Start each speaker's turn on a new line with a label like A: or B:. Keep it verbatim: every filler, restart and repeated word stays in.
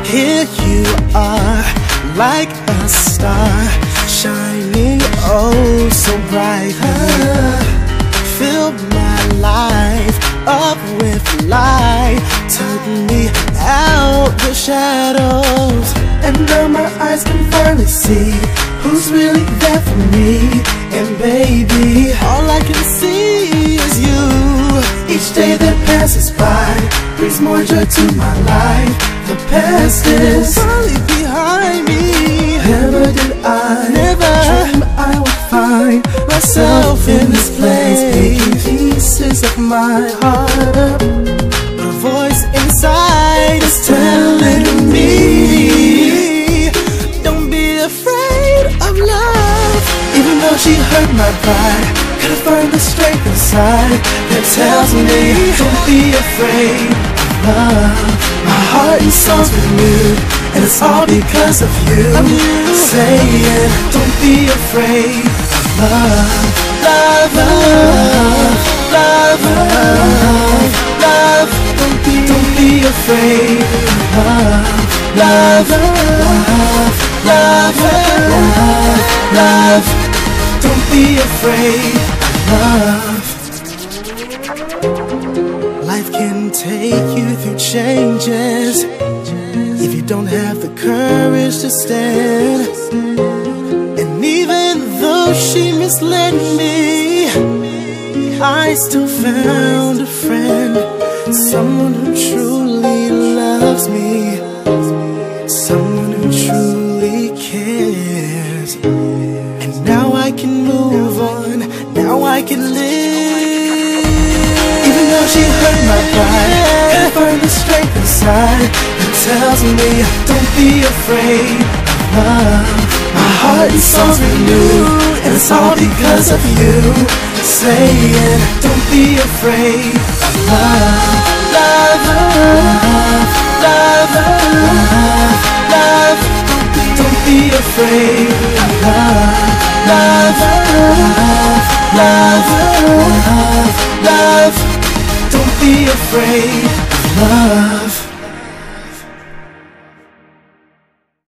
A: Here you are, like a star, shining oh so bright. Fill my life up with light, took me out the shadows, and now my eyes can finally see who's really there for me. And baby, all I can see is you. Each day that passes by brings more joy to my life. The past is finally behind me. Never did I never dream I would find myself in this place, picking pieces of my heart up. The voice inside is telling me, don't be afraid of love. Even though she hurt my pride, gotta find the strength inside that tells me, don't be afraid of love. My heart and soul's renewed, and it's all because of you. I'm you saying, don't be afraid of love. Love, love, love, love, love. Don't be, don't be afraid of love. Love, love, love, love, love. Don't be afraid of love. Life can take you through changes if you don't have the courage to stand. And even though she misled me, I still found a friend, someone who truly loves me, someone who truly cares. And now I can move on, now I can live. Even though she hurt my pride, gotta find the strength inside that tells me, don't be afraid of love. My heart and soul's renewed, and it's all because of you. Saying, don't be afraid of love. Love, love, love, love, love. Don't be afraid of love. Love, love, love, love, love. Don't be afraid of love.